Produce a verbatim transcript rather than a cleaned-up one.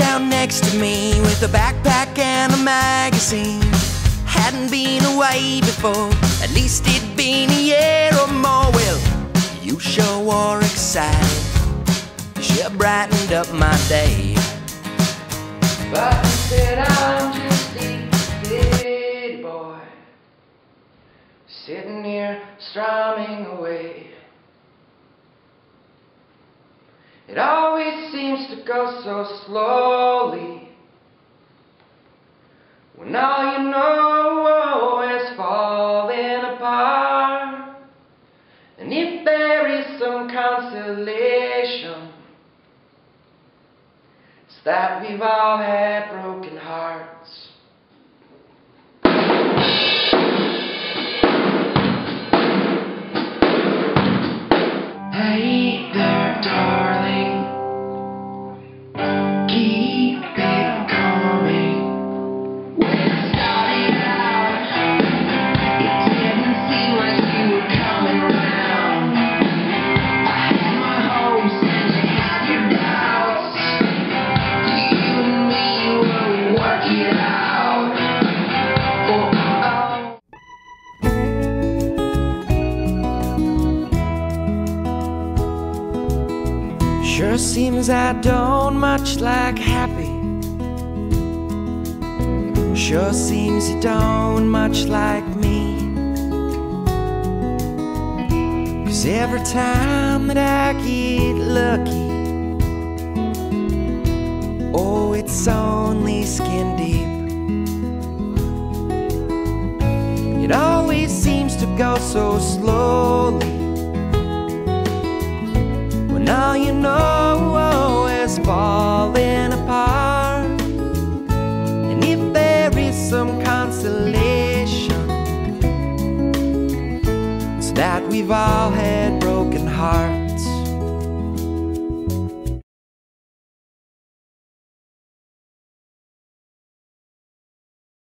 downtown next to me with a backpack and a magazine. Hadn't been away before, at least it'd been a year or more. Well, you sure were excited, you sure brightened up my day. But instead I'm just a city boy, sitting here strumming away. It always seems to go so slowly, when all you know is falling apart. And if there is some consolation, it's that we've all had broken hearts. Hey there, darling, keep it coming. When I started out, it didn't seem like you were coming around. I had my hopes and you had your doubts. You and me will work it out. Oh, oh. Sure seems I don't much like happy. Sure seems you don't much like me. 'Cause every time that I get lucky, oh, it's only skin deep. It always seems to go so slowly, when all you know is falling apart. And if there is some consolation, it's that we've all had